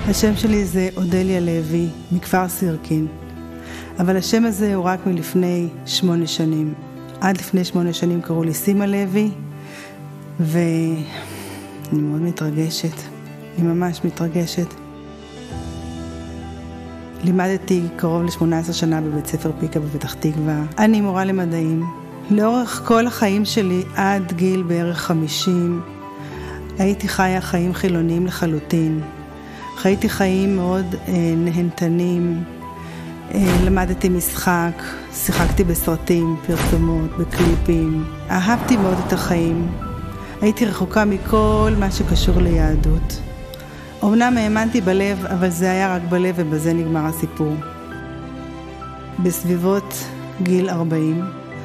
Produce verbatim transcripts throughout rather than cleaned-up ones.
השם שלי זה אודליה לוי, מכפר סירקין. אבל השם הזה הוא רק מלפני שמונה שנים. עד לפני שמונה שנים קראו לי סימה לוי, ואני מאוד מתרגשת. אני ממש מתרגשת. לימדתי קרוב ל-שמונה עשרה שנה בבית ספר פיקה בפתח תקווה. אני מורה למדעים. לאורך כל החיים שלי, עד גיל בערך חמישים, הייתי חיה חיים חילוניים לחלוטין. חייתי חיים מאוד אה, נהנתנים, אה, למדתי משחק, שיחקתי בסרטים, פרסומות, בקליפים. אהבתי מאוד את החיים. הייתי רחוקה מכל מה שקשור ליהדות. אמנם האמנתי בלב, אבל זה היה רק בלב ובזה נגמר הסיפור. בסביבות גיל ארבעים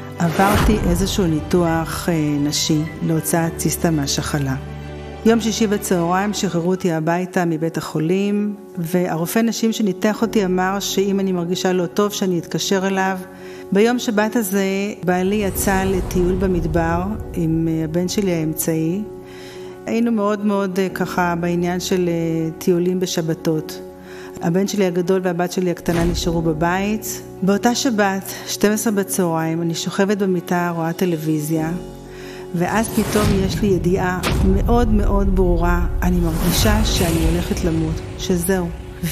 עברתי איזשהו ניתוח אה, נשי להוצאת ציסטה מהשחלה. יום שישי בצהריים שחררו אותי הביתה מבית החולים, והרופא נשים שניתח אותי אמר שאם אני מרגישה לא טוב שאני אתקשר אליו. ביום שבת הזה בעלי יצא לטיול במדבר עם הבן שלי האמצעי. היינו מאוד מאוד ככה בעניין של טיולים בשבתות. הבן שלי הגדול והבת שלי הקטנה נשארו בבית. באותה שבת, שתים עשרה בצהריים, אני שוכבת במיטה, רואה טלוויזיה, ואז פתאום יש לי ידיעה מאוד מאוד ברורה, אני מרגישה שאני הולכת למות, שזהו.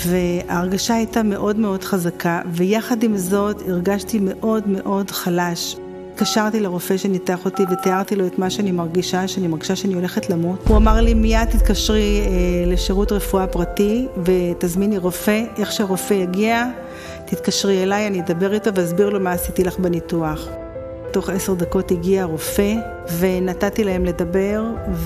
וההרגשה הייתה מאוד מאוד חזקה, ויחד עם זאת הרגשתי מאוד מאוד חלש. התקשרתי לרופא שניתח אותי ותיארתי לו את מה שאני מרגישה, שאני מרגישה שאני הולכת למות. הוא אמר לי, מיד תתקשרי אה, לשירות רפואה פרטי ותזמיני רופא, איך שהרופא יגיע, תתקשרי אליי, אני אדבר איתו ואסביר לו מה עשיתי לך בניתוח. תוך עשר דקות הגיע הרופא ונתתי להם לדבר,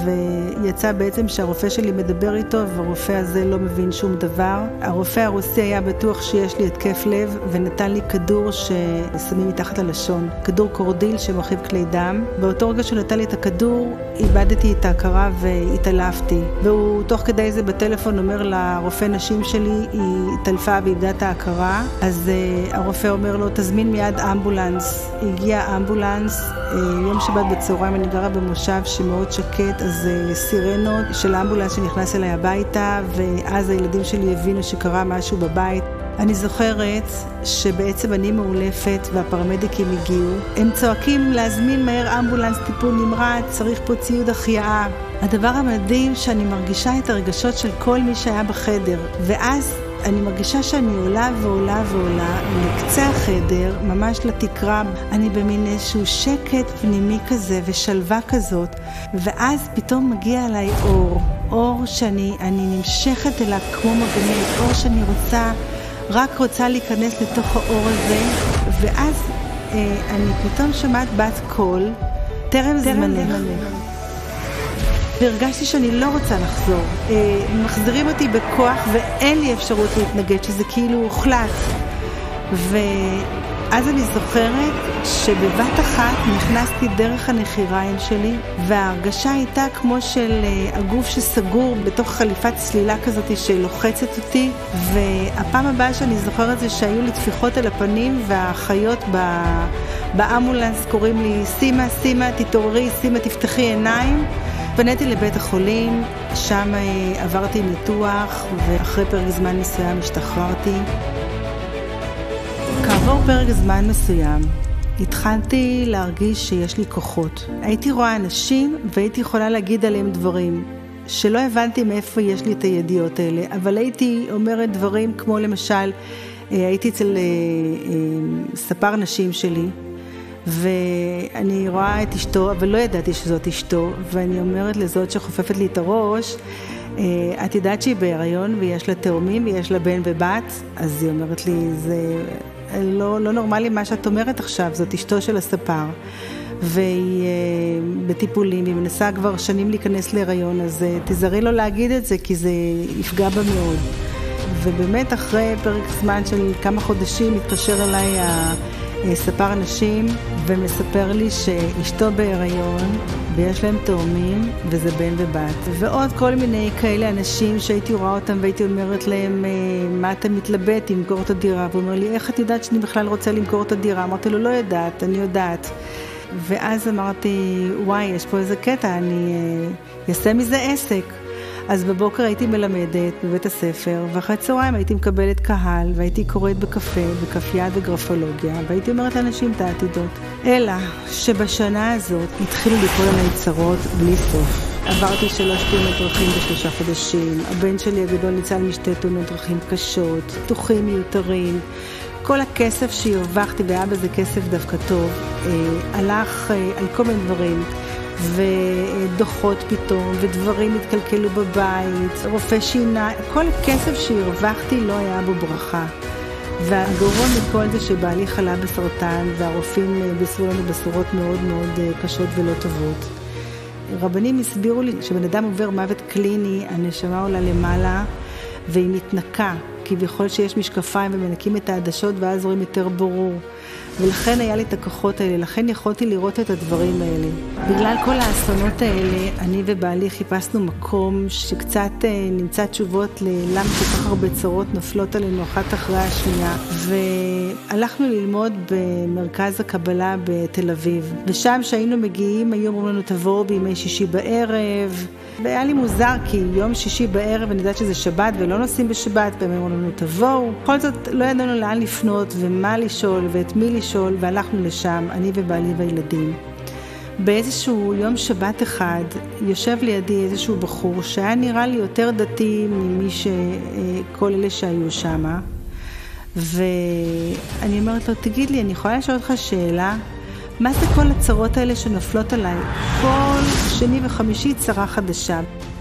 ויצא בעצם שהרופא שלי מדבר איתו והרופא הזה לא מבין שום דבר. הרופא הרוסי היה בטוח שיש לי התקף לב ונתן לי כדור ששמים מתחת ללשון, כדור קורדיל שמרחיב כלי דם. באותו רגע שהוא נתן לי את הכדור איבדתי את ההכרה והתעלפתי, והוא תוך כדי זה בטלפון אומר לרופא נשים שלי היא התעלפה ואיבדה את ההכרה. אז uh, הרופא אומר לו תזמין מיד אמבולנס. הגיע אמבולנס, uh, יום שבת בצהריים אני גרה במושב שמאוד שקט, אז uh, סירנות של האמבולנס שנכנס אליי הביתה, ואז הילדים שלי הבינו שקרה משהו בבית. אני זוכרת שבעצם אני מאולפת והפרמדיקים הגיעו. הם צועקים להזמין מהר אמבולנס טיפול נמרץ, צריך פה ציוד החייאה. הדבר המדהים שאני מרגישה את הרגשות של כל מי שהיה בחדר, ואז אני מרגישה שאני עולה ועולה ועולה לקצה החדר, ממש לתקרה. אני במין איזשהו שקט פנימי כזה ושלווה כזאת, ואז פתאום מגיע אליי אור, אור שאני אני נמשכת אליו כמו מגנט, אור שאני רוצה, רק רוצה להיכנס לתוך האור הזה. ואז אה, אני פתאום שמעת בת קול, טרם זמנך. והרגשתי שאני לא רוצה לחזור. אה, מחזירים אותי בכוח ואין לי אפשרות להתנגד, שזה כאילו הוחלט. ואז אני זוכרת שבבת אחת נכנסתי דרך הנחיריים שלי, וההרגשה הייתה כמו של אה, הגוף שסגור בתוך חליפת צלילה כזאת שלוחצת אותי. והפעם הבאה שאני זוכרת זה שהיו לי טפיחות על הפנים, והחיות ב... באמבולנס קוראים לי סימה, סימה תתעוררי, סימה תפתחי עיניים. פניתי לבית החולים, שם עברתי ניתוח, ואחרי פרק זמן מסוים השתחררתי. כעבור פרק זמן מסוים, התחלתי להרגיש שיש לי כוחות. הייתי רואה אנשים והייתי יכולה להגיד עליהם דברים, שלא הבנתי מאיפה יש לי את הידיעות האלה, אבל הייתי אומרת דברים כמו למשל, הייתי אצל ספר נשים שלי, ואני רואה את אשתו, אבל לא ידעתי שזאת אשתו, ואני אומרת לזאת שחופפת לי את הראש, את יודעת שהיא בהיריון ויש לה תאומים ויש לה בן ובת? אז היא אומרת לי, זה לא, לא נורמלי מה שאת אומרת עכשיו, זאת אשתו של הספר, והיא בטיפולים, היא מנסה כבר שנים להיכנס להיריון, אז תזרי לו להגיד את זה כי זה יפגע בה מאוד. ובאמת אחרי פרק זמן של כמה חודשים מתקשר אליי ספר הנשים ומספר לי שאשתו בהיריון ויש להם תאומים וזה בן ובת, ועוד כל מיני כאלה אנשים שהייתי רואה אותם והייתי אומרת להם, מה אתה מתלבט למכור את הדירה? והוא אומר לי, איך את יודעת שאני בכלל רוצה למכור את הדירה? אמרתי לו, לא יודעת, אני יודעת. ואז אמרתי, וואי, יש פה איזה קטע, אני אעשה מזה עסק. אז בבוקר הייתי מלמדת בבית הספר, ואחרי צהריים הייתי מקבלת קהל, והייתי קוראת בקפה, בקף יד וגרפולוגיה, והייתי אומרת לאנשים את העתידות. אלא שבשנה הזאת התחילו לקרוא לנו צרות בלי סוף. עברתי שלוש תאונות דרכים בשלושה חודשים, הבן שלי הגדול ניצל משתי תאונות דרכים קשות, פיתוחים מיותרים, כל הכסף שהרווחתי, והיה בזה כסף דווקא טוב, הלך על כל מיני דברים, ודוחות פתאום, ודברים התקלקלו בבית, רופא שינה, כל הכסף שהרווחתי לא היה בו ברכה. והגרוע מכל זה שבעלי חלה בסרטן, והרופאים בישרו לנו בשורות מאוד מאוד קשות ולא טובות. רבנים הסבירו לי שבן אדם עובר מוות קליני, הנשמה עולה למעלה, והיא מתנקה, כביכול שיש משקפיים ומנקים את העדשות, ואז רואים יותר ברור. ולכן היה לי את הכוחות האלה, לכן יכולתי לראות את הדברים האלה. בגלל כל האסונות האלה, אני ובעלי חיפשנו מקום שקצת נמצא תשובות ללמה כל כך הרבה צרות נופלות עלינו אחת אחרי השנייה. והלכנו ללמוד במרכז הקבלה בתל אביב. ושם שהיינו מגיעים, היו אומרים לנו תבואו בימי שישי בערב. והיה לי מוזר כי יום שישי בערב, אני יודעת שזה שבת ולא נוסעים בשבת, והם אמרו לנו תבואו. בכל זאת לא ידענו לאן לפנות ומה לשאול ואת מי לשאול, והלכנו לשם, אני ובעלי והילדים. באיזשהו יום שבת אחד יושב לידי איזשהו בחור שהיה נראה לי יותר דתי ממי שכל אלה שהיו שם. ואני אומרת לו, תגיד לי, אני יכולה לשאול אותך שאלה? מה זה כל הצרות האלה שנופלות עליי? כל שני וחמישי צרה חדשה.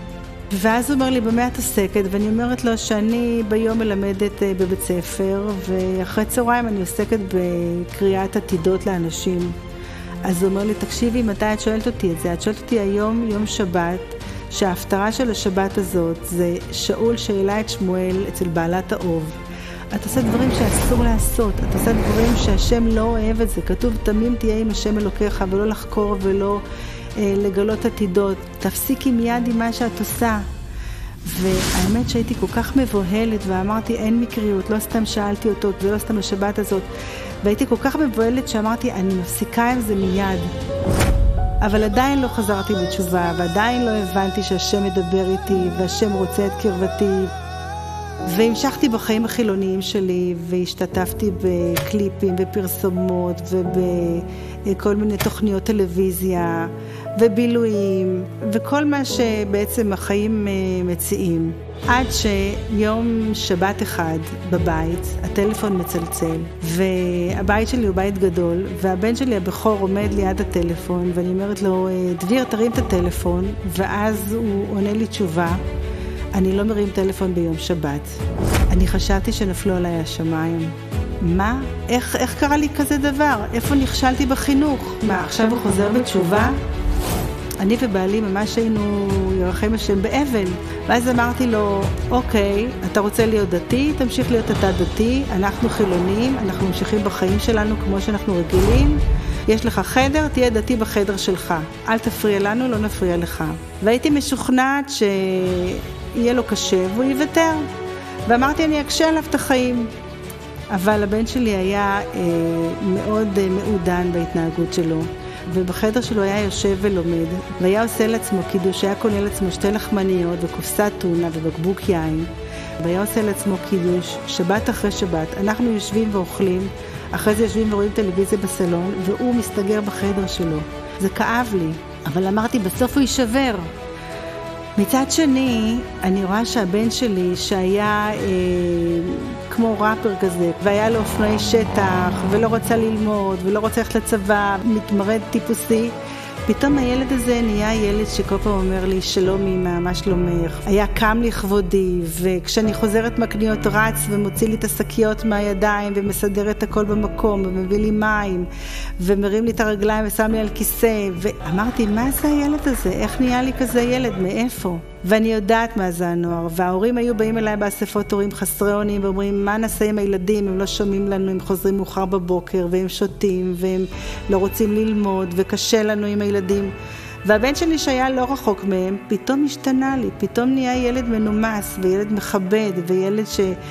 ואז הוא אומר לי, במה את עוסקת? ואני אומרת לו שאני ביום מלמדת בבית ספר, ואחרי צהריים אני עוסקת בקריאת עתידות לאנשים. אז הוא אומר לי, תקשיבי, מתי את שואלת אותי את זה? את שואלת אותי היום, יום שבת, שההפטרה של השבת הזאת זה שאול שאלה את שמואל אצל בעלת האוב. את עושה דברים שאסור לעשות, את עושה דברים שהשם לא אוהב את זה. כתוב, תמים תהיה עם השם אלוקיך, ולא לחקור ולא אה, לגלות עתידות. תפסיקי מיד עם מה שאת עושה. והאמת שהייתי כל כך מבוהלת, ואמרתי, אין מקריות, לא סתם שאלתי אותו, זה לא סתם השבת הזאת. והייתי כל כך מבוהלת שאמרתי, אני מפסיקה עם זה מיד. אבל עדיין לא חזרתי בתשובה, ועדיין לא הבנתי שהשם מדבר איתי, והשם רוצה את קרבתי. והמשכתי בחיים החילוניים שלי, והשתתפתי בקליפים ופרסומות ובכל מיני תוכניות טלוויזיה ובילויים וכל מה שבעצם החיים מציעים. עד שיום שבת אחד בבית, הטלפון מצלצל, והבית שלי הוא בית גדול, והבן שלי הבכור עומד ליד הטלפון, ואני אומרת לו, דביר, תרים את הטלפון, ואז הוא עונה לי תשובה, אני לא מרים טלפון ביום שבת. אני חשבתי שנפלו עליי השמיים. מה? איך, איך קרה לי כזה דבר? איפה נכשלתי בחינוך? מה, עכשיו הוא חוזר בתשובה? אני ובעלי ממש היינו ירחם השם באבל. ואז אמרתי לו, אוקיי, אתה רוצה להיות דתי? תמשיך להיות אתה דתי. אנחנו חילונים, אנחנו ממשיכים בחיים שלנו כמו שאנחנו רגילים. יש לך חדר, תהיה דתי בחדר שלך. אל תפריע לנו, לא נפריע לך. והייתי משוכנעת ש... יהיה לו קשה והוא יוותר. ואמרתי, אני אקשה עליו את החיים. אבל הבן שלי היה אה, מאוד אה, מעודן בהתנהגות שלו. ובחדר שלו היה יושב ולומד, והיה עושה לעצמו קידוש, היה קונה לעצמו שתי לחמניות וקופסת טונה ובקבוק יין. והיה עושה לעצמו קידוש, שבת אחרי שבת. אנחנו יושבים ואוכלים, אחרי זה יושבים ורואים טלוויזיה בסלון, והוא מסתגר בחדר שלו. זה כאב לי, אבל אמרתי, בסוף הוא יישבר. מצד שני, אני רואה שהבן שלי, שהיה אה, כמו ראפר כזה, והיה לו אופנועי שטח, ולא רצה ללמוד, ולא רוצה ללכת לצבא, מתמרד טיפוסי, פתאום הילד הזה נהיה ילד שכל פעם אומר לי, שלום אמא, מה שלומך? היה קם לכבודי, וכשאני חוזרת מקניות רץ ומוציא לי את השקיות מהידיים, ומסדר את הכל במקום, ומביא לי מים, ומרים לי את הרגליים ושם לי על כיסא, ואמרתי, מה זה הילד הזה? איך נהיה לי כזה ילד? מאיפה? ואני יודעת מה זה הנוער, וההורים היו באים אליי באספות הורים חסרי אונים, ואומרים, מה נעשה עם הילדים? הם לא שומעים לנו, הם חוזרים מאוחר בבוקר, והם שותים, והם לא רוצים ללמוד, וקשה לנו עם הילדים. והבן שלי שהיה לא רחוק מהם, פתאום השתנה לי, פתאום נהיה ילד מנומס, וילד מכבד, וילד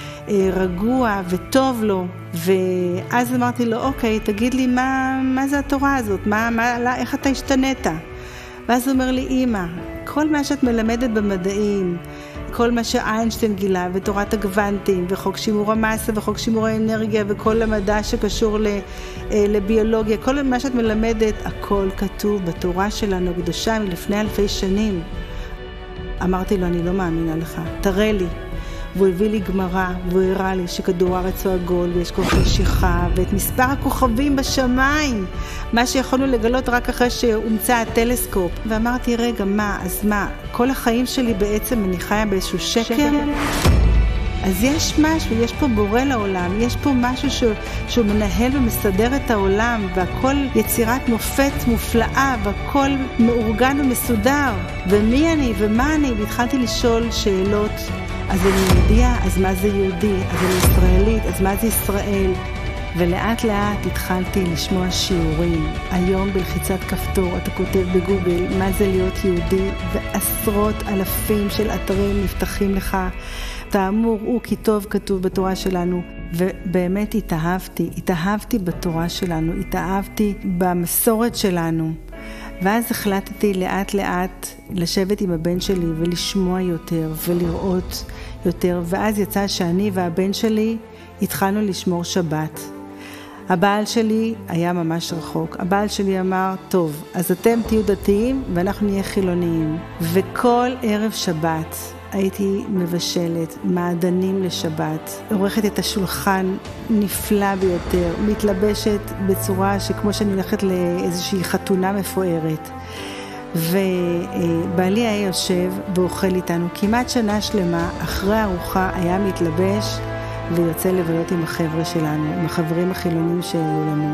שרגוע וטוב לו. ואז אמרתי לו, אוקיי, תגיד לי, מה, מה זה התורה הזאת? מה, מה, איך אתה השתנית? ואז הוא אומר לי, אמא, כל מה שאת מלמדת במדעים, כל מה שאיינשטיין גילה, ותורת הגוונטים, וחוק שימור המסה, וחוק שימור האנרגיה, וכל המדע שקשור לביולוגיה, כל מה שאת מלמדת, הכל כתוב בתורה שלנו הקדושה מלפני אלפי שנים. אמרתי לו, אני לא מאמינה לך, תראה לי. והוא הביא לי גמרא, והוא הראה לי שכדור הארץ הוא עגול, ויש כוח משיכה, ואת מספר הכוכבים בשמיים, מה שיכולנו לגלות רק אחרי שהומצא הטלסקופ. ואמרתי, רגע, מה, אז מה, כל החיים שלי בעצם אני חיה באיזשהו שקר? שקר. אז יש משהו, יש פה בורא לעולם, יש פה משהו שהוא, שהוא מנהל ומסדר את העולם, והכל יצירת מופת מופלאה, והכל מאורגן ומסודר. ומי אני ומה אני? והתחלתי לשאול שאלות. אז אני יהודייה, אז מה זה יהודי? אז אני ישראלית, אז מה זה ישראל? ולאט לאט התחלתי לשמוע שיעורים. היום בלחיצת כפתור אתה כותב בגוגל מה זה להיות יהודי, ועשרות אלפים של אתרים נפתחים לך. תאמור הוא כי טוב כתוב בתורה שלנו, ובאמת התאהבתי, התאהבתי בתורה שלנו, התאהבתי במסורת שלנו. ואז החלטתי לאט לאט לשבת עם הבן שלי ולשמוע יותר ולראות יותר, ואז יצא שאני והבן שלי התחלנו לשמור שבת. הבעל שלי היה ממש רחוק. הבעל שלי אמר, טוב, אז אתם תהיו דתיים ואנחנו נהיה חילוניים. וכל ערב שבת הייתי מבשלת מעדנים לשבת, עורכת את השולחן נפלא ביותר, מתלבשת בצורה שכמו שאני הולכת לאיזושהי חתונה מפוארת. ובעלי היה יושב ואוכל איתנו כמעט שנה שלמה, אחרי הארוחה היה מתלבש ויוצא לבלות עם החבר'ה שלנו, עם החברים החילונים שהיו לנו.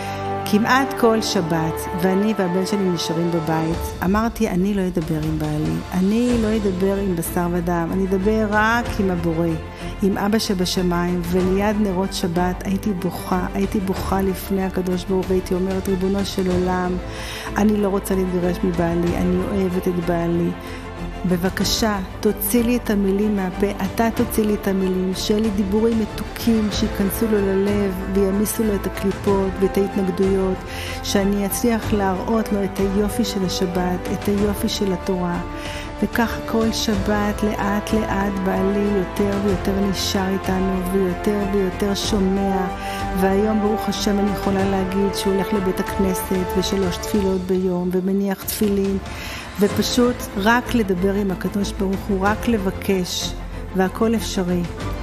כמעט כל שבת, ואני והבן שלי נשארים בבית, אמרתי, אני לא אדבר עם בעלי, אני לא אדבר עם בשר ודם, אני אדבר רק עם הבורא, עם אבא שבשמיים, וליד נרות שבת הייתי בוכה, הייתי בוכה לפני הקדוש ברוך הוא, והייתי אומרת, ריבונו של עולם, אני לא רוצה להתגרש מבעלי, אני אוהבת את בעלי, בבקשה, תוציא לי את המילים מהפה, אתה תוציא לי את המילים, שיהיה לי דיבורים מתוקים שיכנסו לו ללב וימיסו לו את הקליפות ואת ההתנגדויות, שאני אצליח להראות לו את היופי של השבת, את היופי של התורה. וכך כל שבת לאט לאט בעלי יותר ויותר נשאר איתנו ויותר ויותר שומע, והיום ברוך השם אני יכולה להגיד שהוא הולך לבית הכנסת ושלוש תפילות ביום ומניח תפילין, ופשוט רק לדבר עם הקדוש ברוך הוא, רק לבקש, והכל אפשרי.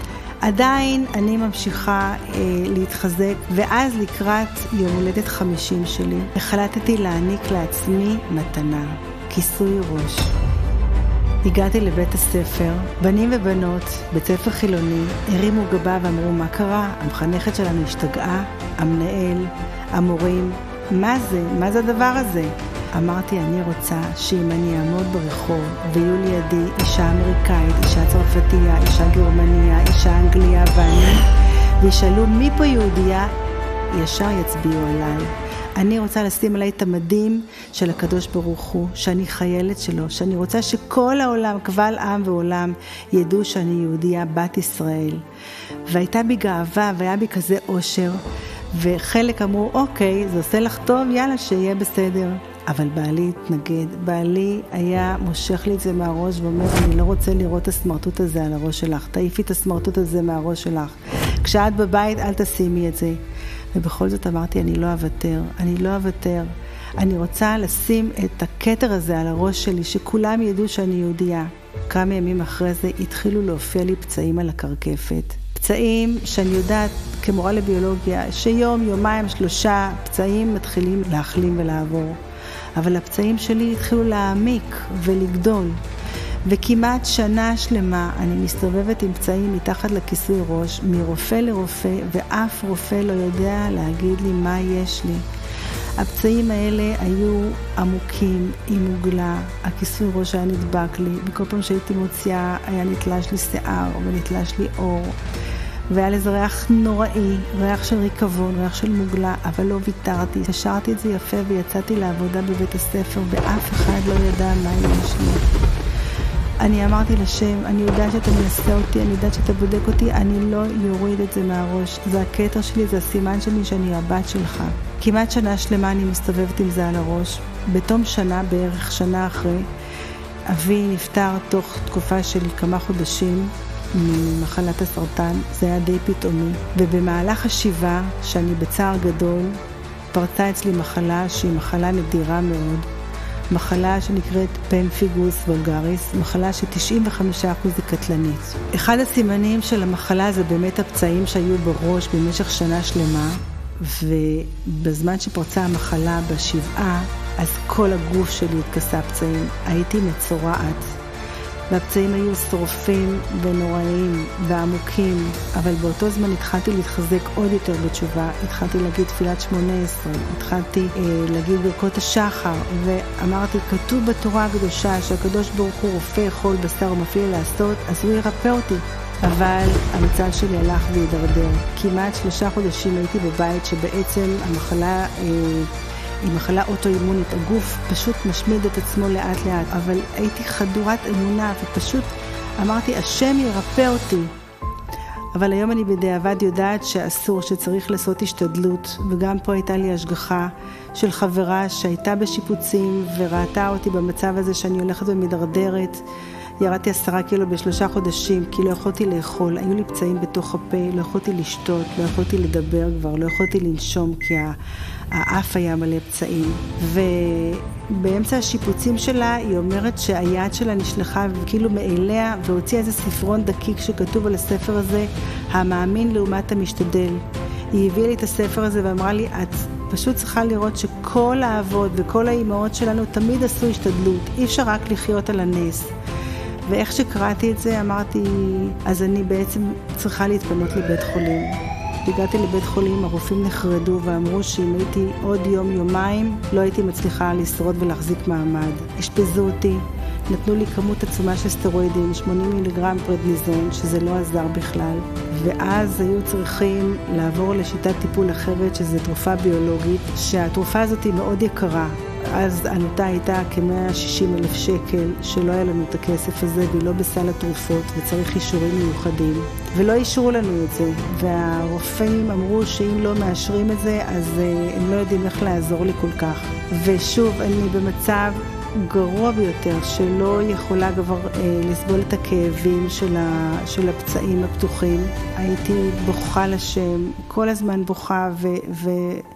עדיין אני ממשיכה אה, להתחזק, ואז לקראת יום הולדת חמישים שלי, החלטתי להעניק לעצמי מתנה, כיסוי ראש. הגעתי לבית הספר, בנים ובנות, בית ספר חילוני, הרימו גבה ואמרו, מה קרה? המחנכת שלנו השתגעה, המנהל, המורים, מה זה? מה זה הדבר הזה? אמרתי, אני רוצה שאם אני אעמוד ברחוב ויהיו לידי אישה אמריקאית, אישה צרפתייה, אישה גרמניה, אישה אנגליה ואני, וישאלו מי פה יהודייה, ישר יצביעו עליי. אני רוצה לשים עליי את המדים של הקדוש ברוך הוא, שאני חיילת שלו, שאני רוצה שכל העולם, קבל עם ועולם, ידעו שאני יהודייה, בת ישראל. והייתה בי גאווה והיה בי כזה אושר, וחלק אמרו, אוקיי, זה עושה לך טוב, יאללה, שיהיה בסדר. אבל בעלי התנגד, בעלי היה מושך לי את זה מהראש ואומר, אני לא רוצה לראות את הסמרטוט הזה על הראש שלך, תעיפי את הסמרטוט הזה מהראש שלך. כשאת בבית אל תשימי את זה. ובכל זאת אמרתי, אני לא אוותר, אני לא אוותר. אני רוצה לשים את הכתר הזה על הראש שלי, שכולם ידעו שאני יהודייה. כמה ימים אחרי זה התחילו להופיע לי פצעים על הקרקפת. פצעים שאני יודעת כמורה לביולוגיה, שיום, יומיים, שלושה פצעים מתחילים להחלים ולעבור. אבל הפצעים שלי התחילו להעמיק ולגדול. וכמעט שנה שלמה אני מסתובבת עם פצעים מתחת לכיסוי ראש, מרופא לרופא, ואף רופא לא יודע להגיד לי מה יש לי. הפצעים האלה היו עמוקים, עם מוגלה, הכיסוי ראש היה נדבק לי, בכל פעם שהייתי מוציאה היה נתלש לי שיער ונתלש לי אור. והיה לזה ריח נוראי, ריח של ריקבון, ריח של מוגלה, אבל לא ויתרתי. השארתי את זה יפה ויצאתי לעבודה בבית הספר, ואף אחד לא ידע מה יש לי. אני אמרתי לשם, אני יודעת שאתה מנסה אותי, אני יודעת שאתה בודק אותי, אני לא יוריד את זה מהראש. זה הכתר שלי, זה הסימן שלי שאני הבת שלך. כמעט שנה שלמה אני מסתובבת עם זה על הראש. בתום שנה, בערך שנה אחרי, אבי נפטר תוך תקופה של כמה חודשים ממחלת הסרטן, זה היה די פתאומי, ובמהלך השבעה, שאני בצער גדול, פרצה אצלי מחלה שהיא מחלה נדירה מאוד, מחלה שנקראת פמפיגוס וולגריס, מחלה ש-תשעים וחמישה אחוז היא קטלנית. אחד הסימנים של המחלה זה באמת הפצעים שהיו בראש במשך שנה שלמה, ובזמן שפרצה המחלה בשבעה, אז כל הגוף שלי התכסה פצעים. הייתי מצורעת, והפצעים היו שרופים ונוראים ועמוקים, אבל באותו זמן התחלתי להתחזק עוד יותר בתשובה, התחלתי להגיד תפילת שמונה עשרה, התחלתי אה, להגיד ברכות השחר, ואמרתי, כתוב בתורה הקדושה שהקדוש ברוך הוא רופא חול בשר ומפעיל לעשות, אז הוא ירפא אותי. אבל המצב שלי הלך והידרדר. כמעט שלושה חודשים הייתי בבית שבעצם המחלה אה, היא מחלה אוטואימונית, הגוף פשוט משמיד את עצמו לאט לאט, אבל הייתי חדורת אמונה ופשוט אמרתי, השם ירפא אותי. אבל היום אני בדיעבד יודעת שאסור, שצריך לעשות השתדלות, וגם פה הייתה לי השגחה של חברה שהייתה בשיפוצים וראתה אותי במצב הזה שאני הולכת ומדרדרת. ירדתי עשרה קילו בשלושה חודשים, כי לא יכולתי לאכול, היו לי פצעים בתוך הפה, לא יכולתי לשתות, לא יכולתי לדבר כבר, לא יכולתי לנשום, כי האף היה מלא פצעים. ובאמצע השיפוצים שלה, היא אומרת שהיד שלה נשלחה כאילו מאליה, והוציאה איזה ספרון דקיק שכתוב על הספר הזה, המאמין לעומת המשתדל. היא הביאה לי את הספר הזה ואמרה לי, את פשוט צריכה לראות שכל האבות וכל האימהות שלנו תמיד עשו השתדלות, אי אפשר רק לחיות על הנס. ואיך שקראתי את זה, אמרתי, אז אני בעצם צריכה להתפנות לבית חולים. הגעתי לבית חולים, הרופאים נחרדו ואמרו שאם הייתי עוד יום, יומיים, לא הייתי מצליחה לשרוד ולהחזיק מעמד. השפזו אותי, נתנו לי כמות עצומה של סטרואידים, שמונים מיליגרם פרדניזון, שזה לא עזר בכלל. ואז היו צריכים לעבור לשיטת טיפול אחרת, שזה תרופה ביולוגית, שהתרופה הזאת היא מאוד יקרה. אז עלותה הייתה כ-מאה ושישים אלף שקל, שלא היה לנו את הכסף הזה, והיא לא בסל התרופות, וצריך אישורים מיוחדים. ולא אישרו לנו את זה, והרופאים אמרו שאם לא מאשרים את זה, אז uh, הם לא יודעים איך לעזור לי כל כך. ושוב, אני במצב גרוע ביותר, שלא יכולה כבר uh, לסבול את הכאבים של, ה, של הפצעים הפתוחים. הייתי בוכה לשם, כל הזמן בוכה ו... ו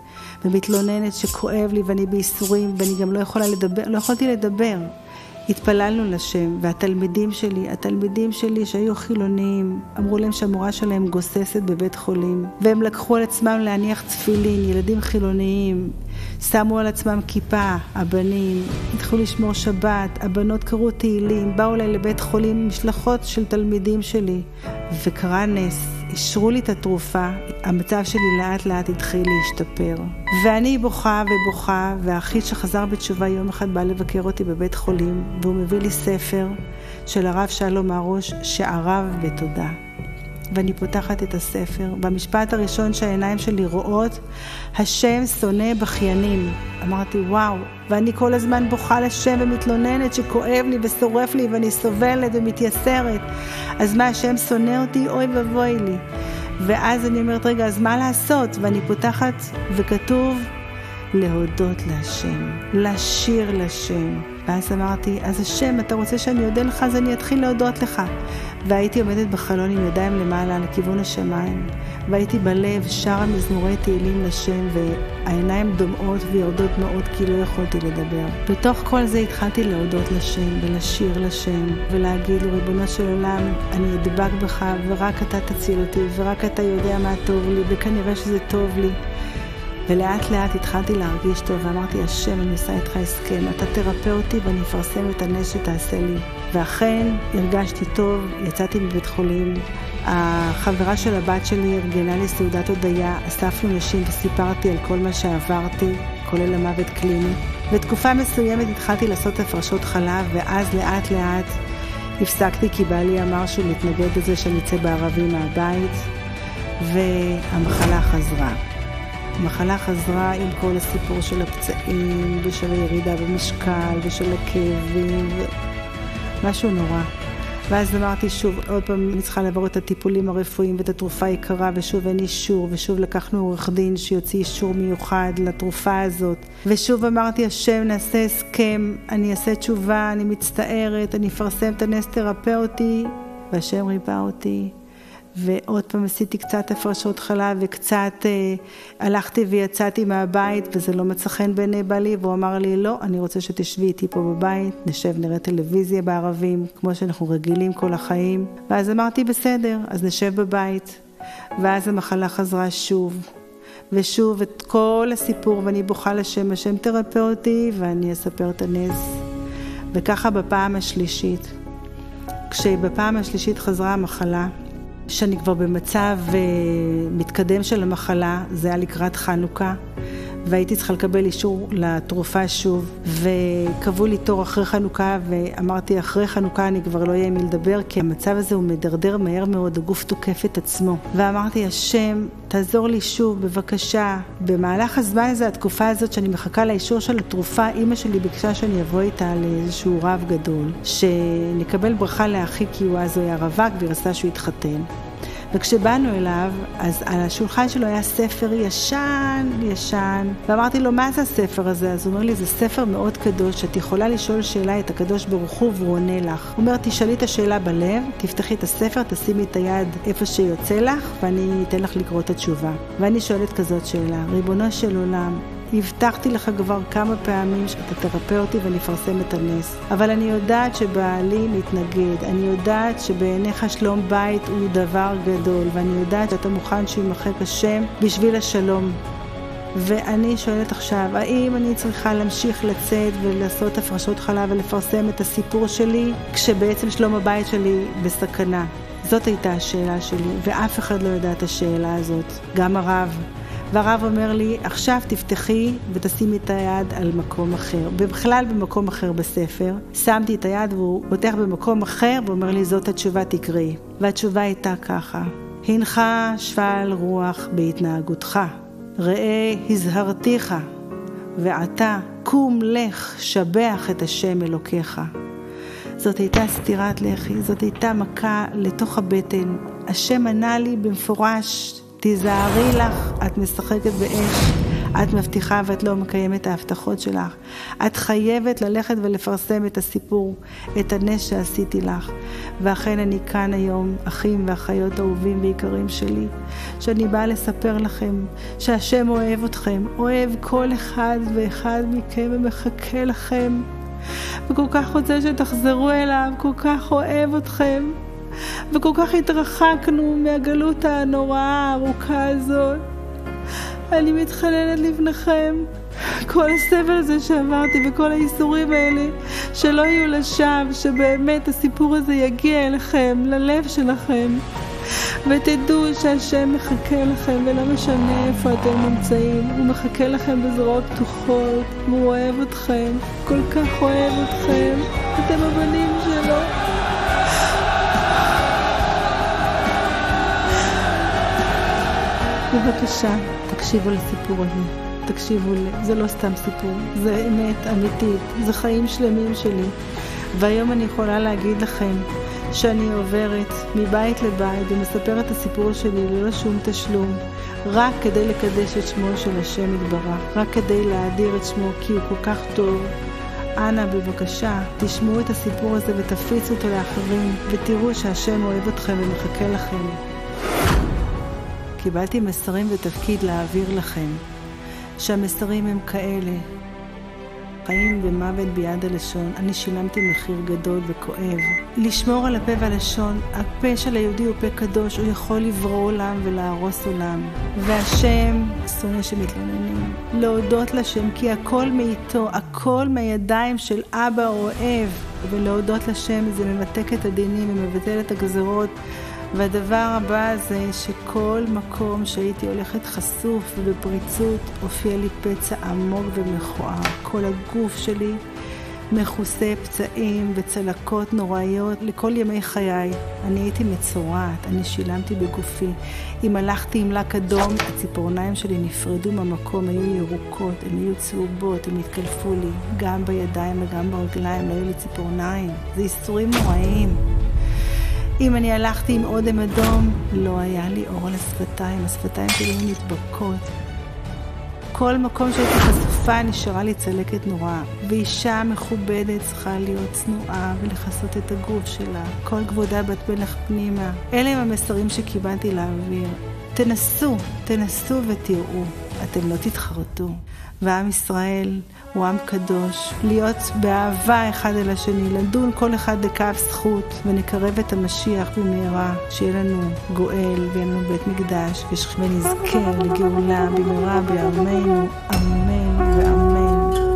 ומתלוננת שכואב לי ואני בייסורים ואני גם לא יכולה לדבר, לא יכולתי לדבר. התפללנו לשם, והתלמידים שלי, התלמידים שלי שהיו חילוניים, אמרו להם שהמורה שלהם גוססת בבית חולים, והם לקחו על עצמם להניח תפילין, ילדים חילוניים, שמו על עצמם כיפה, הבנים, התחילו לשמור שבת, הבנות קראו תהילים, באו אליי לבית חולים משלחות של תלמידים שלי, וקרה נס, אישרו לי את התרופה, המצב שלי לאט לאט התחיל להשתפר. ואני בוכה ובוכה, והאחי שחזר בתשובה יום אחד בא לבקר אותי בבית חולים, והוא מביא לי ספר של הרב שלום הראש, שערב בתודה. ואני פותחת את הספר, במשפט הראשון שהעיניים שלי רואות, השם שונא בכיינים. אמרתי וואו, ואני כל הזמן בוכה לשם ומתלוננת שכואב לי ושורף לי ואני סובלת ומתייסרת. אז מה, השם שונא אותי? אוי ובוי לי. ואז אני אומרת, רגע, אז מה לעשות? ואני פותחת וכתוב, להודות להשם, לשיר לשם. ואז אמרתי, אז השם, אתה רוצה שאני אודה לך, אז אני אתחיל להודות לך. והייתי עומדת בחלון עם ידיים למעלה לכיוון השמיים, והייתי בלב שרה מזמורי תהילים לשם, והעיניים דומעות ויורדות מאוד כי לא יכולתי לדבר. בתוך כל זה התחלתי להודות לשם ולשיר לשם ולהגיד לו, ריבונו של עולם, אני אדבק בך ורק אתה תציל אותי ורק אתה יודע מה טוב לי וכנראה שזה טוב לי. ולאט לאט התחלתי להרגיש טוב ואמרתי, השם, אני עושה איתך הסכם, אתה תרפא אותי ואני אפרסם את הנס שתעשה לי. ואכן הרגשתי טוב, יצאתי מבית חולים, החברה של הבת שלי ארגנה לי סעודת הודיה, אספנו נשים וסיפרתי על כל מה שעברתי, כולל המוות קליני. בתקופה מסוימת התחלתי לעשות הפרשות חלב, ואז לאט לאט הפסקתי כי בעלי אמר שהוא מתנגד לזה שאני אצא בערבים מהבית, והמחלה חזרה. המחלה חזרה עם כל הסיפור של הפצעים ושל הירידה במשקל ושל הכאבים, משהו נורא. ואז אמרתי שוב, עוד פעם אני צריכה לעבור את הטיפולים הרפואיים ואת התרופה יקרה, ושוב אין אישור, ושוב לקחנו עורך דין שיוציא אישור מיוחד לתרופה הזאת. ושוב אמרתי, השם, נעשה הסכם, אני אעשה תשובה, אני מצטערת, אני אפרסם את הנס תרפאותי, והשם ריפא אותי. ועוד פעם עשיתי קצת הפרשות חלב וקצת אה, הלכתי ויצאתי מהבית וזה לא מצא חן בעיני בעלי, והוא אמר לי לא, אני רוצה שתשבי איתי פה בבית, נשב נראה טלוויזיה בערבים כמו שאנחנו רגילים כל החיים. ואז אמרתי בסדר, אז נשב בבית. ואז המחלה חזרה שוב ושוב את כל הסיפור, ואני בוכה לשם, השם תרפא אותי ואני אספר את הנס. וככה בפעם השלישית, כשבפעם השלישית חזרה המחלה, שאני כבר במצב מתקדם של המחלה, זה היה לקראת חנוכה, והייתי צריכה לקבל אישור לתרופה שוב, וקבעו לי תור אחרי חנוכה, ואמרתי אחרי חנוכה אני כבר לא אהיה מי לדבר, כי המצב הזה הוא מדרדר מהר מאוד, הגוף תוקף את עצמו. ואמרתי, השם, תעזור לי שוב, בבקשה. במהלך הזמן הזה, התקופה הזאת שאני מחכה לאישור של התרופה, אמא שלי ביקשה שאני אבוא איתה לאיזשהו רב גדול, שנקבל ברכה לאחי, כי הוא אז היה רווק, והיא רצתה שהוא יתחתן. וכשבאנו אליו, אז על השולחן שלו היה ספר ישן, ישן, ואמרתי לו, מה זה הספר הזה? אז הוא אומר לי, זה ספר מאוד קדוש, שאת יכולה לשאול שאלה את הקדוש ברוך הוא, והוא עונה לך. הוא אומר, תשאלי את השאלה בלב, תפתחי את הספר, תשימי את היד איפה שיוצא לך, ואני אתן לך לקרוא את התשובה. ואני שואלת כזאת שאלה, ריבונו של עולם, הבטחתי לך כבר כמה פעמים שאתה תרפא אותי ונפרסם את הנס. אבל אני יודעת שבעלי מתנגד. אני יודעת שבעיניך שלום בית הוא דבר גדול. ואני יודעת שאתה מוכן שימחק השם בשביל השלום. ואני שואלת עכשיו, האם אני צריכה להמשיך לצאת ולעשות הפרשות חלב ולפרסם את הסיפור שלי, כשבעצם שלום הבית שלי בסכנה? זאת הייתה השאלה שלי, ואף אחד לא יודע את השאלה הזאת. גם הרב. והרב אומר לי, עכשיו תפתחי ותשימי את היד על מקום אחר. ובכלל במקום אחר בספר. שמתי את היד והוא פותח במקום אחר ואומר לי, זאת התשובה, תקראי. והתשובה הייתה ככה, הנך שפל רוח בהתנהגותך. ראה הזהרתיך, ועתה קום לך שבח את השם אלוקיך. זאת הייתה סתירת לחי, זאת הייתה מכה לתוך הבטן. השם ענה לי במפורש, תיזהרי לך, את משחקת באש, את מבטיחה ואת לא מקיימת את ההבטחות שלך. את חייבת ללכת ולפרסם את הסיפור, את הנס שעשיתי לך. ואכן אני כאן היום, אחים ואחיות אהובים ויקרים שלי, שאני באה לספר לכם שהשם אוהב אתכם, אוהב כל אחד ואחד מכם ומחכה לכם. וכל כך רוצה שתחזרו אליו, כל כך אוהב אתכם. וכל כך התרחקנו מהגלות הנוראה הארוכה הזאת. אני מתחננת לפניכם, כל הסבל הזה שעברתי וכל האיסורים האלה, שלא יהיו לשווא, שבאמת הסיפור הזה יגיע אליכם, ללב שלכם, ותדעו שהשם מחכה לכם, ולא משנה איפה אתם נמצאים, הוא מחכה לכם בזרועות פתוחות, והוא אוהב אתכם, כל כך אוהב אתכם, אתם הבנים שלו. בבקשה, תקשיבו לסיפור הזה, תקשיבו לי, זה לא סתם סיפור, זה אמת אמיתית, זה חיים שלמים שלי. והיום אני יכולה להגיד לכם שאני עוברת מבית לבית ומספרת את הסיפור שלי ללא שום תשלום, רק כדי לקדש את שמו של השם יתברך, רק כדי להאדיר את שמו, כי הוא כל כך טוב. אנא בבקשה, תשמעו את הסיפור הזה ותפיצו אותו לאחרים, ותראו שהשם אוהב אתכם ומחכה לכם. קיבלתי מסרים ותפקיד להעביר לכם, שהמסרים הם כאלה, חיים ומוות ביד הלשון. אני שילמתי מחיר גדול וכואב. לשמור על הפה והלשון, הפה של היהודי הוא פה קדוש, הוא יכול לברוא עולם ולהרוס עולם. והשם, שונא שמתלוננים, להודות לשם, כי הכל מאיתו, הכל מהידיים של אבא אוהב, ולהודות לשם זה ממתק את הדינים ומבטל את הגזרות. והדבר הבא זה שכל מקום שהייתי הולכת חשוף ובפריצות הופיע לי פצע עמוק ומכוער. כל הגוף שלי מכוסה פצעים וצלקות נוראיות לכל ימי חיי. אני הייתי מצורעת, אני שילמתי בגופי. אם הלכתי עם לק אדום, הציפורניים שלי נפרדו מהמקום, היו ירוקות, הן היו צהובות, הם התקלפו לי, גם בידיים וגם ברגליים, לא היו לי ציפורניים. זה איסורים נוראיים. אם אני הלכתי עם אודם אדום, לא היה לי אור על השפתיים, השפתיים שלי היו נדבקות. כל מקום שהייתי חשופה נשארה לי צלקת נוראה, ואישה מכובדת צריכה להיות צנועה ולחסות את הגוף שלה, כל כבודה בת מלך פנימה. אלה הם המסרים שקיבלתי להעביר. תנסו, תנסו ותראו, אתם לא תתחרטו. ועם ישראל הוא עם קדוש, להיות באהבה אחד אל השני, לדון כל אחד לכף זכות, ונקרב את המשיח במהרה, שיהיה לנו גואל ויהיה לנו בית מקדש, ונזכה לגאולה במהרה בימינו, אמן ואמן.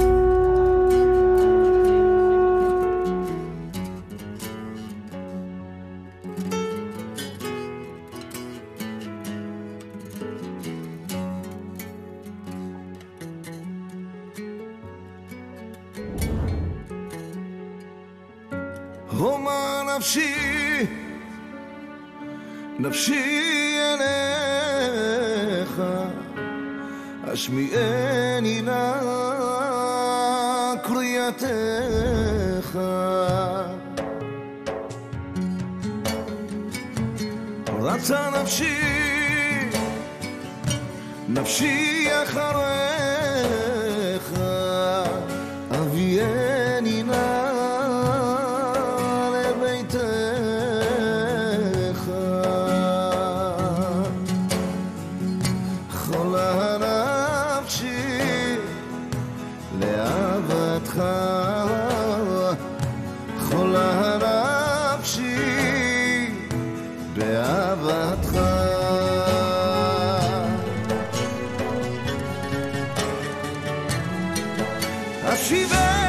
הומה נפשי, נפשי אליך, השמיעני נא קריאתך. רצה נפשי, נפשי אחריך, אביאני נא לאהבתך, חולה נפשי באהבתך. השיבה